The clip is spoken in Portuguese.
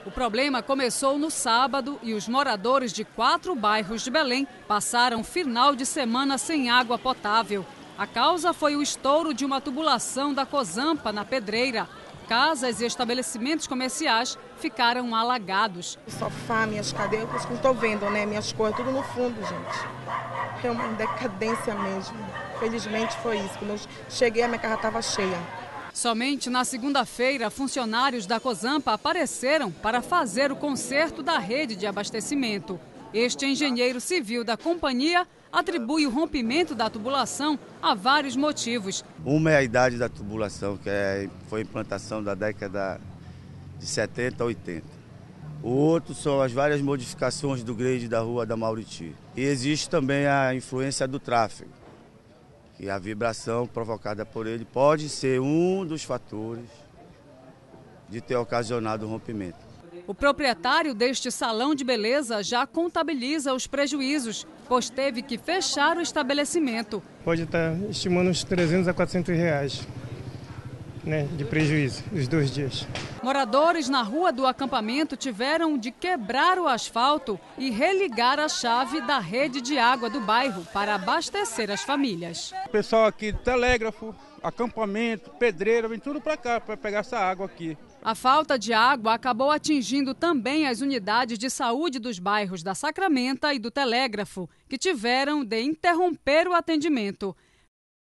O problema começou no sábado e os moradores de 4 bairros de Belém passaram final de semana sem água potável. A causa foi o estouro de uma tubulação da Cozampa na Pedreira. Casas e estabelecimentos comerciais ficaram alagados. O sofá, minhas cadeiras, eu estou vendo, né? Minhas coisas, tudo no fundo, gente. É uma decadência mesmo. Felizmente foi isso. Quando eu cheguei, a minha casa estava cheia. Somente na segunda-feira, funcionários da Cozampa apareceram para fazer o conserto da rede de abastecimento. Este engenheiro civil da companhia atribui o rompimento da tubulação a vários motivos. Uma é a idade da tubulação, que foi a implantação da década de 70 a 80. O outro são as várias modificações do grade da rua da Mauriti. E existe também a influência do tráfego, que a vibração provocada por ele pode ser um dos fatores de ter ocasionado o rompimento. O proprietário deste salão de beleza já contabiliza os prejuízos, pois teve que fechar o estabelecimento. Pode estar estimando uns 300 a 400 reais, né, de prejuízo, os 2 dias. Moradores na rua do acampamento tiveram de quebrar o asfalto e religar a chave da rede de água do bairro para abastecer as famílias. O pessoal aqui do Telégrafo, acampamento, Pedreira, vem tudo para cá para pegar essa água aqui. A falta de água acabou atingindo também as unidades de saúde dos bairros da Sacramenta e do Telégrafo, que tiveram de interromper o atendimento.